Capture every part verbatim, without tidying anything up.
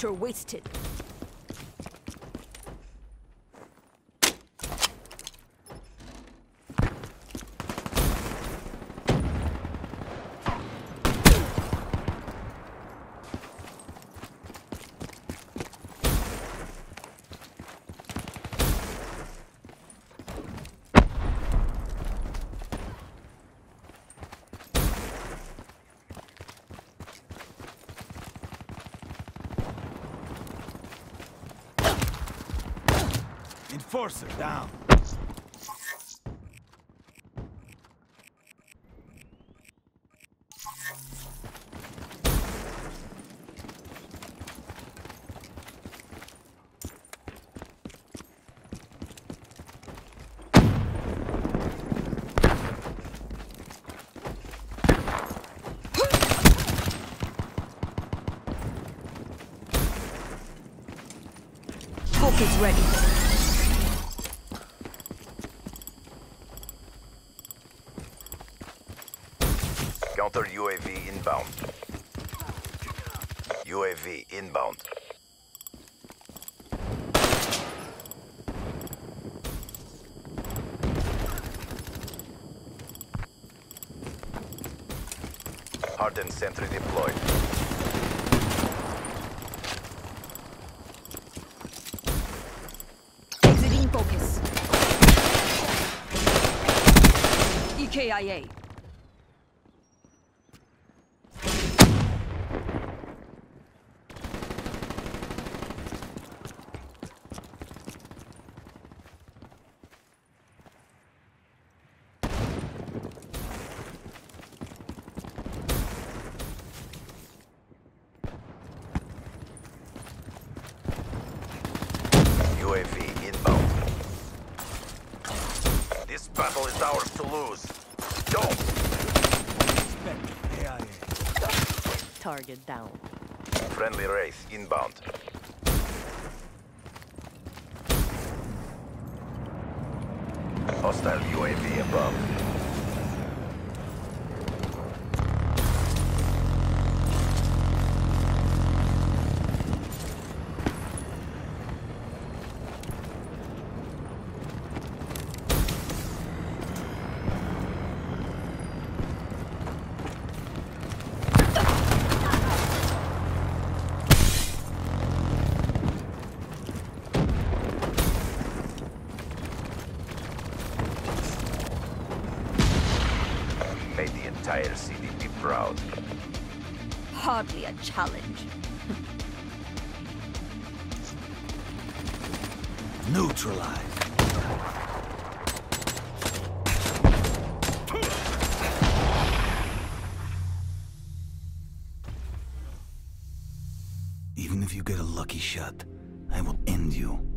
Pressure wasted. Enforcer down. Focus ready. Counter U A V inbound. U A V inbound. Hardened sentry deployed. Exiting focus. E K I A. U A V inbound. This battle is ours to lose. Go! A I A. Target down. Friendly Wraith inbound. Hostile U A V above. Made the entire city be proud. Hardly a challenge. Neutralize. Even if you get a lucky shot, I will end you.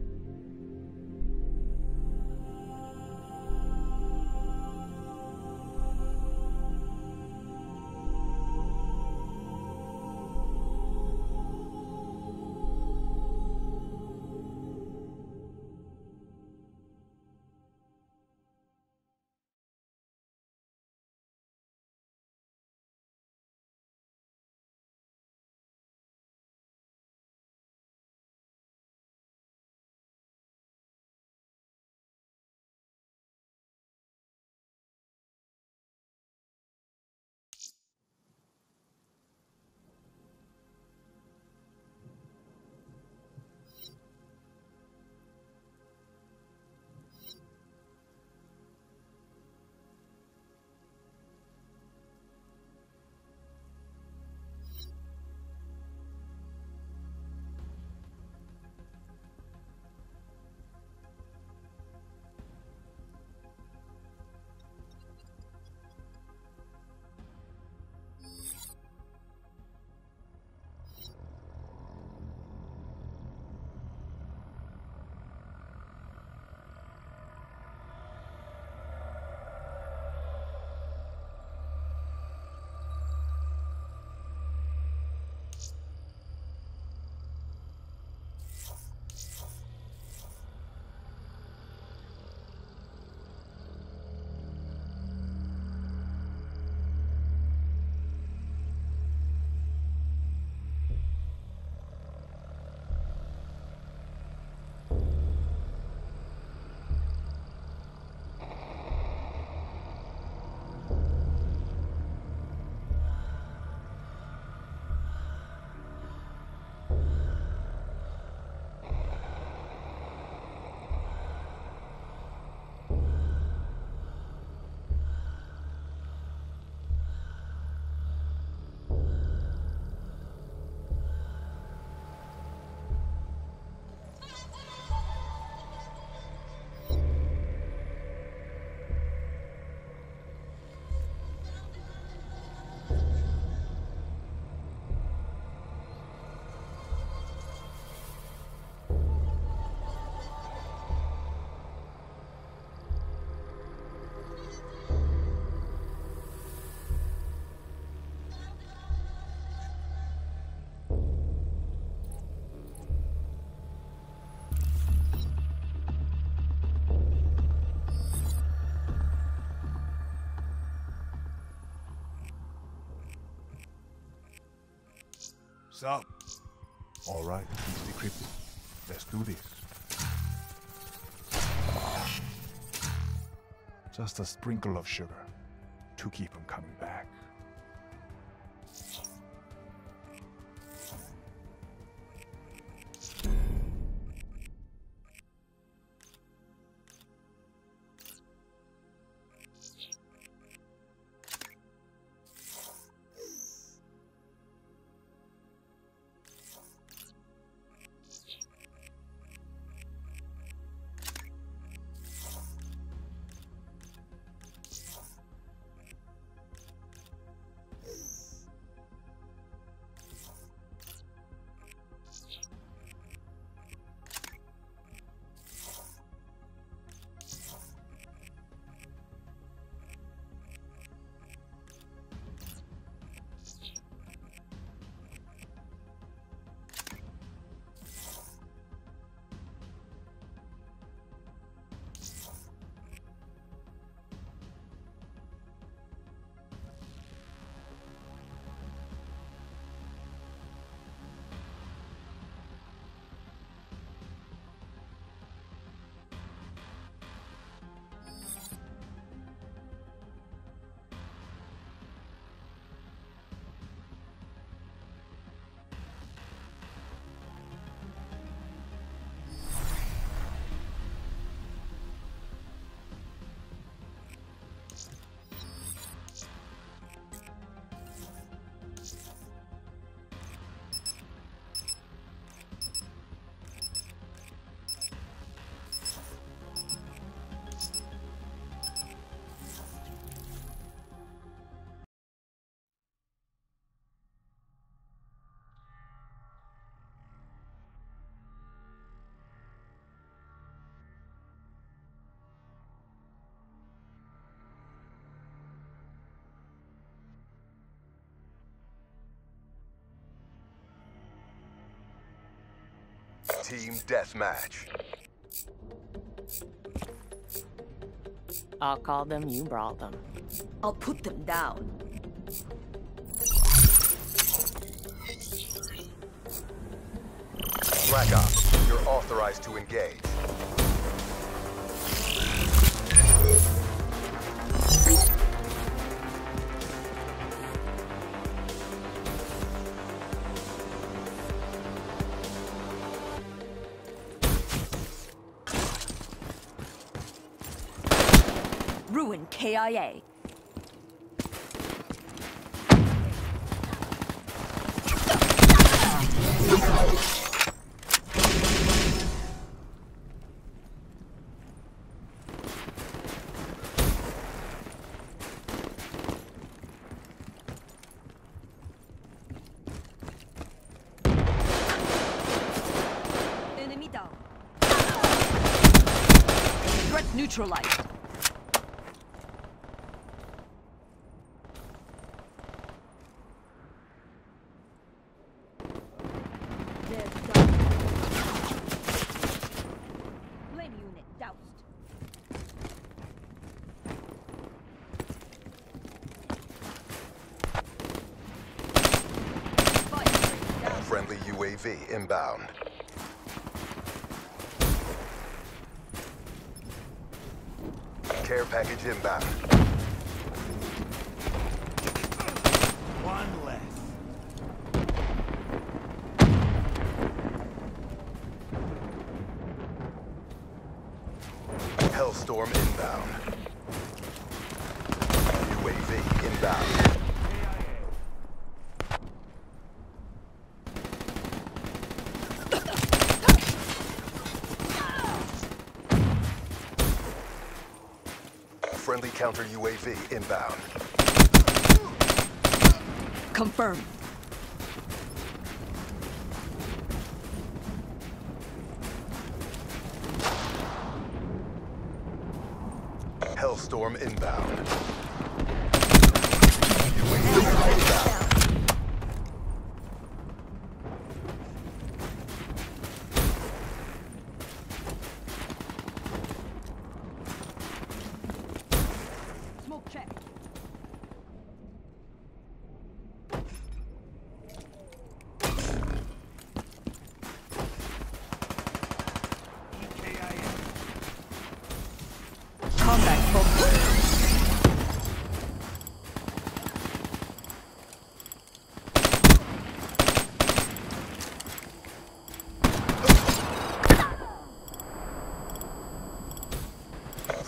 What's up? All right, keep decrypted. Let's do this. Just a sprinkle of sugar to keep them coming back. Team deathmatch. I'll call them, you brought them. I'll put them down. Black Ops, you're authorized to engage. Ruin K I A. Enemy down. Threat neutralized. Flame unit doused. Fire rate down. Friendly U A V inbound. Care package inbound. One less. Hellstorm inbound. U A V inbound. Friendly counter U A V inbound. Confirmed. Hellstorm inbound. U A V inbound. Smoke check.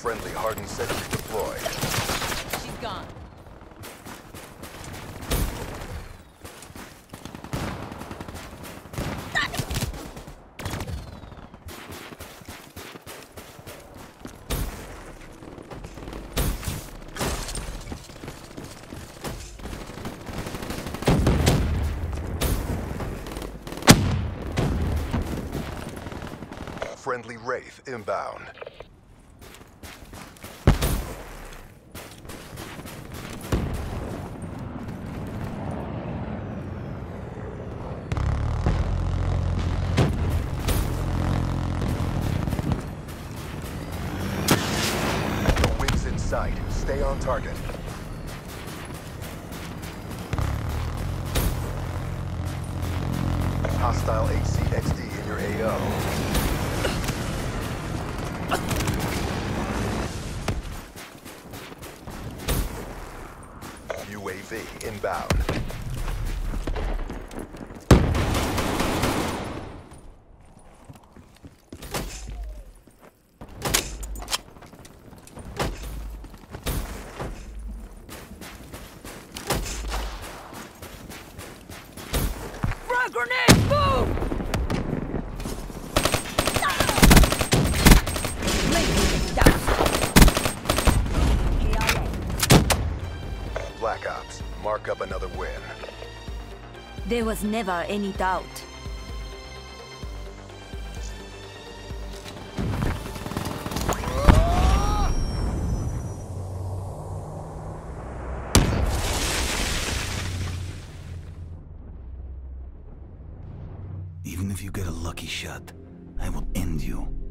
Friendly hardened sentry deployed. She's gone. Friendly Wraith inbound. No wings in sight. Stay on target. Hostile H C X D in your A O. U A V inbound. Frag grenade! Boom! Flame unit doused. K I A. Black Ops, mark up another win. There was never any doubt. Even if you get a lucky shot, I will end you.